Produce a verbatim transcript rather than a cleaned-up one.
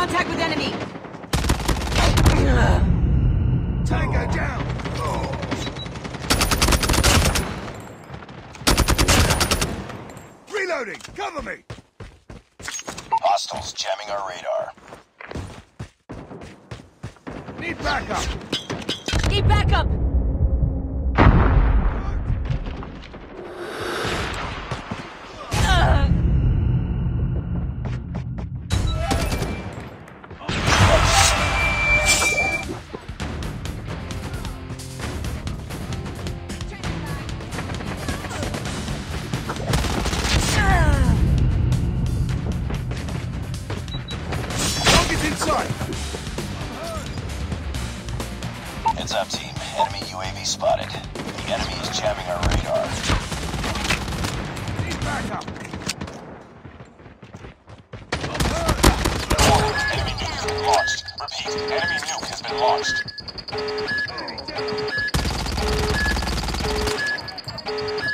contact with enemy. Tango down. Reloading. Cover me. Hostiles jamming our radar. Need backup. Need backup. Heads up, team. Enemy U A V spotted. The enemy is jamming our radar. Need backup. Enemy nuke has been launched. Repeat, enemy nuke has been launched.